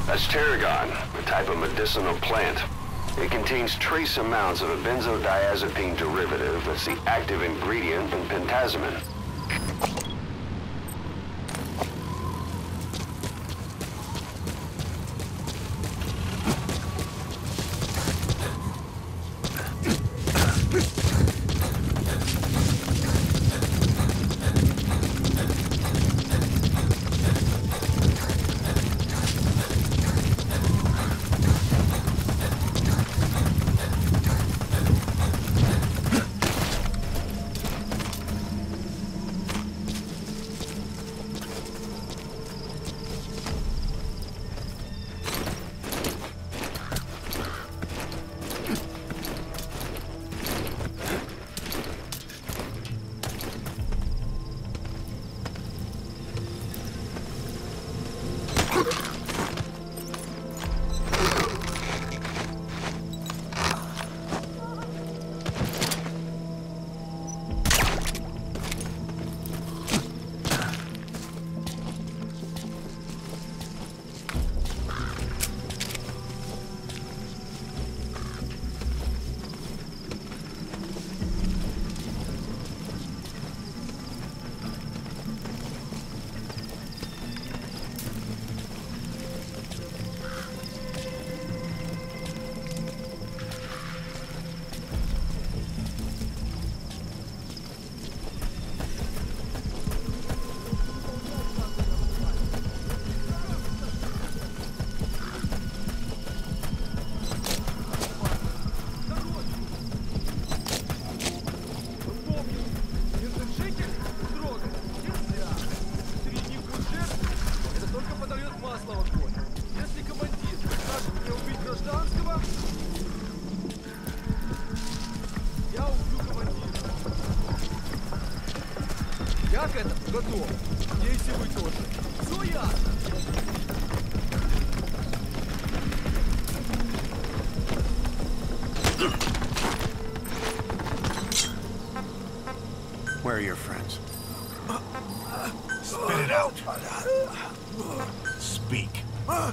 That's tarragon, a type of medicinal plant. It contains trace amounts of a benzodiazepine derivative that's the active ingredient in pentazimine. Я к этому готов. Если вы тоже. Все ясно. Where are your friends? Spit it out. Speak.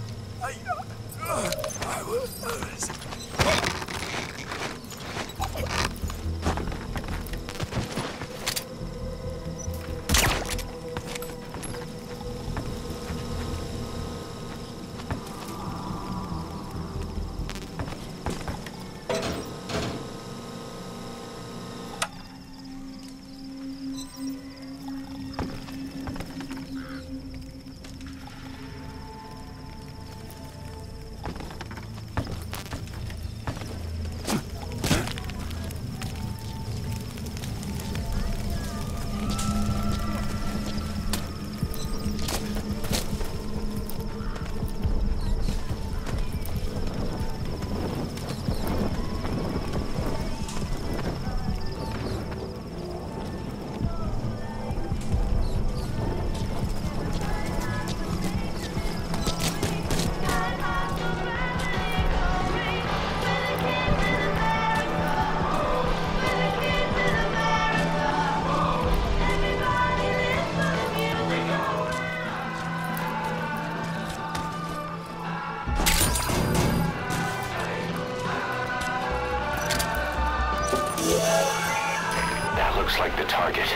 That looks like the target.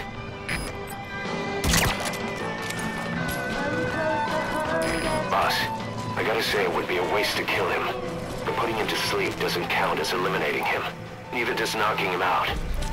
Boss, I gotta say it would be a waste to kill him. But putting him to sleep doesn't count as eliminating him. Neither does knocking him out.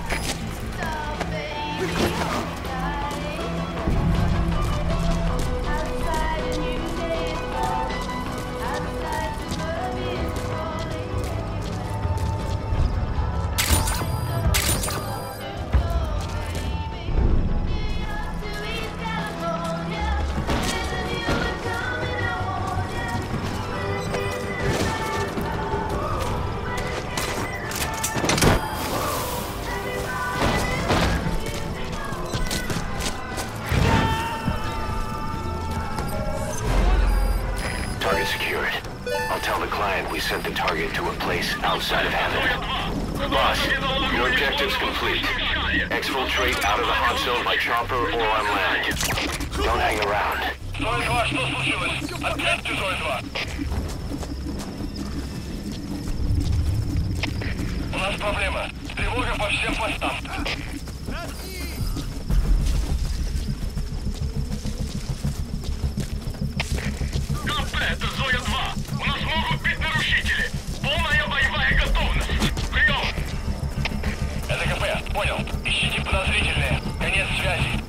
Secured. I'll tell the client we sent the target to a place outside of heaven. Boss, your objective's complete. Exfiltrate out of the hot zone by chopper or on land. Don't hang around. 02, что случилось? Ответьте, 02. есть проблема. Тревога по всем постам. КП, это Зоя-2. У нас могут быть нарушители. Полная боевая готовность. Прием. Это КП, понял. Ищите подозрительные. Конец связи.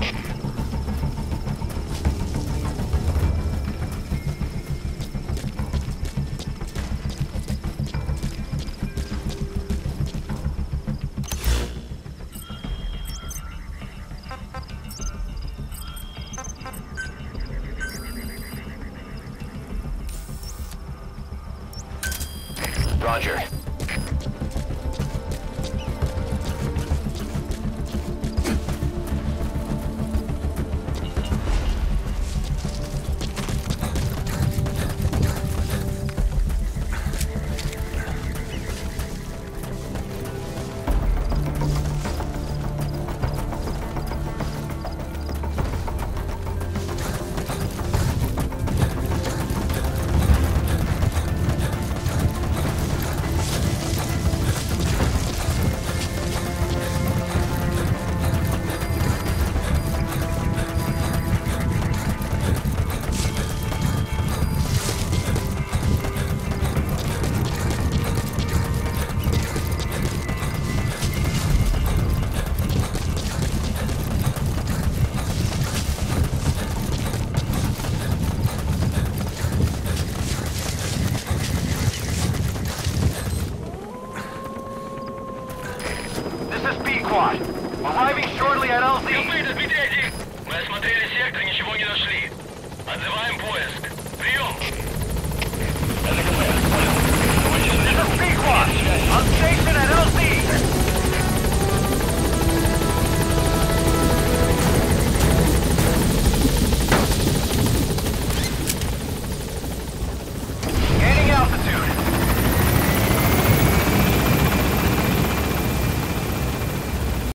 Roger. Arriving shortly at LZ. Мы осмотрели сектор, ничего не нашли. Отзываем поиск.